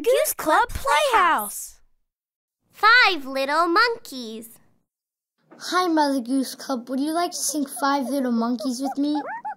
Goose Club Playhouse. 5 Little Monkeys. Hi, Mother Goose Club. Would you like to sing 5 Little Monkeys with me?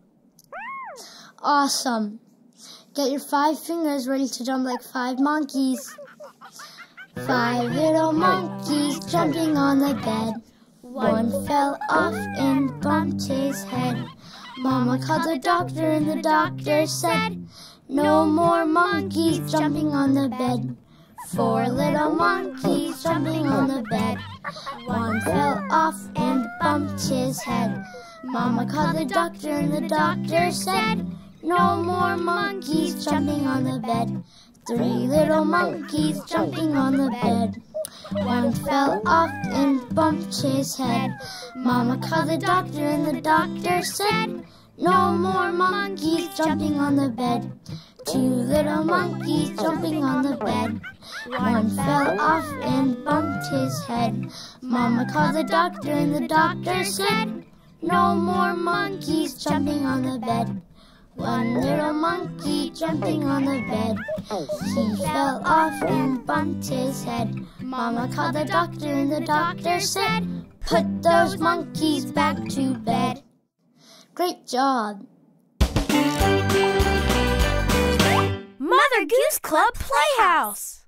Awesome. Get your 5 fingers ready to jump like 5 monkeys. 5 little monkeys jumping on the bed. One fell off and bumped his head. Mama called the doctor and the doctor said, no more monkeys jumping on the bed. 4 little monkeys jumping on the bed. One fell off and bumped his head. Mama called the doctor and the doctor said, no more monkeys jumping on the bed. 3 little monkeys jumping on the bed. One fell off and bumped his head. Mama called the doctor and the doctor said, no more monkeys jumping on the bed. 2 little monkeys jumping on the bed. One fell off and bumped his head. Mama called the doctor and the doctor said, no more monkeys jumping on the bed. 1 little monkey jumping on the bed. He fell off and bumped his head. Mama called the doctor and the doctor said, put those monkeys back to bed. Great job! Mother Goose Club Playhouse.